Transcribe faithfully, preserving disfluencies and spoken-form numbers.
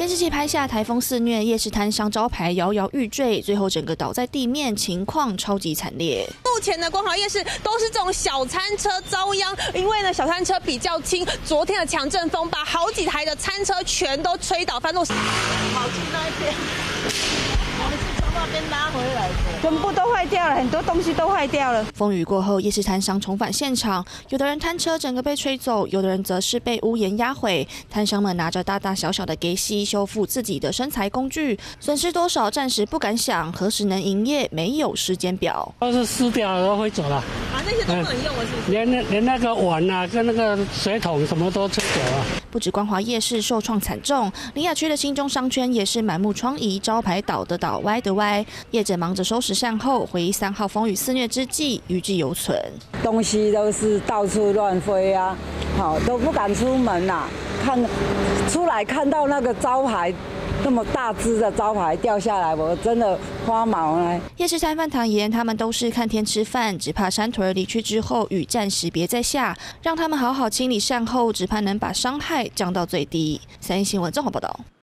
监视器拍下台风肆虐，夜市摊商招牌摇摇欲坠，最后整个倒在地面，情况超级惨烈。 目前的光华夜市都是这种小餐车遭殃，因为呢小餐车比较轻，昨天的强阵风把好几台的餐车全都吹倒翻落。跑去那边，我们是从那边拉回来的， 全部都坏掉了，很多东西都坏掉了。 风雨过后，夜市摊商重返现场，有的人摊车整个被吹走，有的人则是被屋檐压毁。摊商们拿着大大小小的给息修复自己的生财工具，损失多少暂时不敢想，何时能营业没有时间表。 都是湿掉了都会走了， 啊，那些都不能用了，是不是？ 连那连那个碗啊跟那个水桶什么都吹走了。 不止光华夜市受创惨重，林雅区的新中商圈也是满目疮痍，招牌倒的倒，歪的歪。业者忙着收拾善后，回忆三号风雨肆虐之际，余悸犹存。 东西都是到处乱飞啊，好都不敢出门呐、啊。看出来看到那个招牌。那么大只的招牌掉下来，我真的花毛了。 夜市摊贩坦言，他们都是看天吃饭，只怕山腿儿离去之后，雨暂时别再下，让他们好好清理善后，只怕能把伤害降到最低。三立新闻综合报道。